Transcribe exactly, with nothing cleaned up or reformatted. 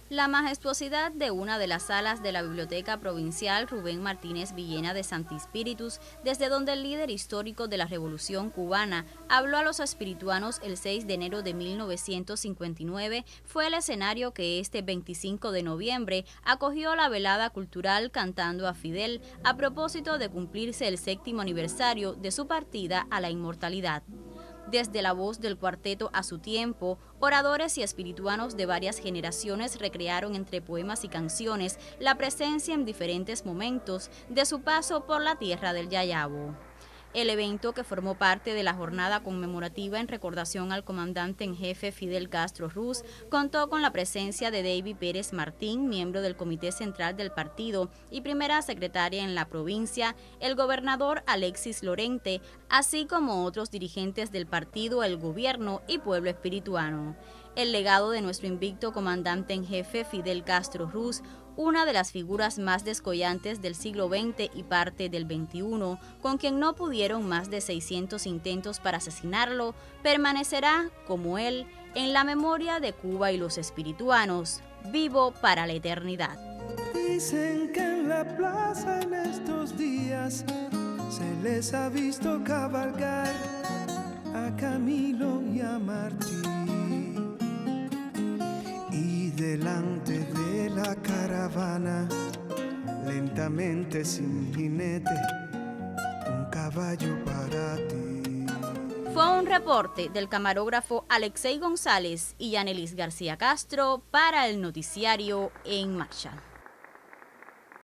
La majestuosidad de una de las salas de la Biblioteca Provincial Rubén Martínez Villena de Santi Spíritus, desde donde el líder histórico de la Revolución Cubana habló a los espirituanos el seis de enero de mil novecientos cincuenta y nueve, fue el escenario que este veinticinco de noviembre acogió la velada cultural Cantando a Fidel, a propósito de cumplirse el séptimo aniversario de su partida a la inmortalidad. Desde la voz del cuarteto A Su Tiempo, oradores y espirituanos de varias generaciones recrearon entre poemas y canciones la presencia en diferentes momentos de su paso por la tierra del Yayabo. El evento, que formó parte de la jornada conmemorativa en recordación al comandante en jefe Fidel Castro Ruz, contó con la presencia de David Pérez Martín, miembro del Comité Central del partido y primera secretaria en la provincia, el gobernador Alexis Lorente, así como otros dirigentes del partido, el gobierno y pueblo espirituano. El legado de nuestro invicto comandante en jefe Fidel Castro Ruz, una de las figuras más descollantes del siglo veinte y parte del veintiuno, con quien no pudieron más de seiscientos intentos para asesinarlo, permanecerá, como él, en la memoria de Cuba y los espirituanos, vivo para la eternidad. Dicen que en la plaza en estos días se les ha visto cabalgar a Camilo y a Martí, y delante de la caravana, lentamente sin jinete, un caballo para ti. Fue un reporte del camarógrafo Alexei González y Yanelis García Castro para el noticiario En Marcha.